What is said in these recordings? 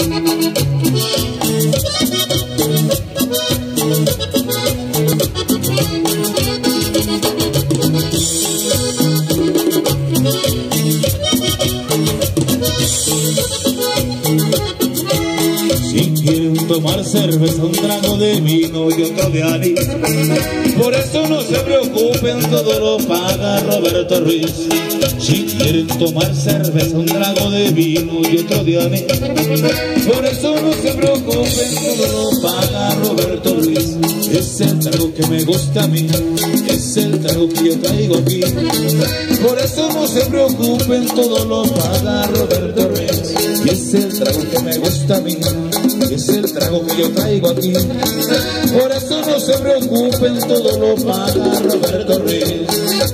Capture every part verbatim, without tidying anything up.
Si quieren tomar cerveza, un trago de vino y otro de anís, por eso no se preocupen, todo lo paga Roberto Ruiz. Si quieren tomar cerveza, un trago de vino y otro de anís, por eso no se preocupen, todo lo paga Roberto Ruiz. Es el trago que me gusta a mí, es el trago que yo traigo aquí, por eso no se preocupen, todo lo paga Roberto Ruiz. Y es el trago que me gusta a mí, y es el trago que yo traigo aquí, por eso no se preocupen, todo lo paga Roberto Ruiz.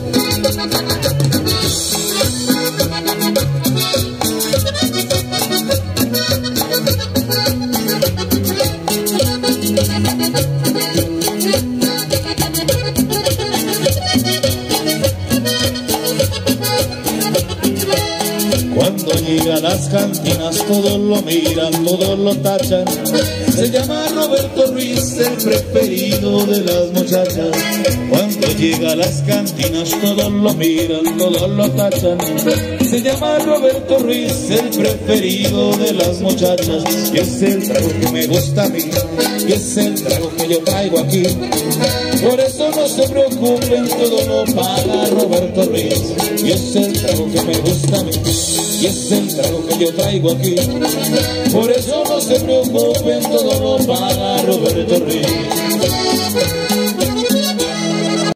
Cuando llega a las cantinas todos lo miran, todos lo tachan. Se llama Roberto Ruiz, el preferido de las muchachas. Cuando llega a las cantinas todos lo miran, todos lo tachan. Se llama Roberto Ruiz, el preferido de las muchachas. Y es el trago que me gusta a mí, y es el trago que yo traigo aquí, por eso no se preocupen, todo lo paga Roberto Ruiz. Y es el trago que me gusta a mí, y es el trago que yo traigo aquí, por eso no se preocupen, todo lo paga Roberto Ruiz.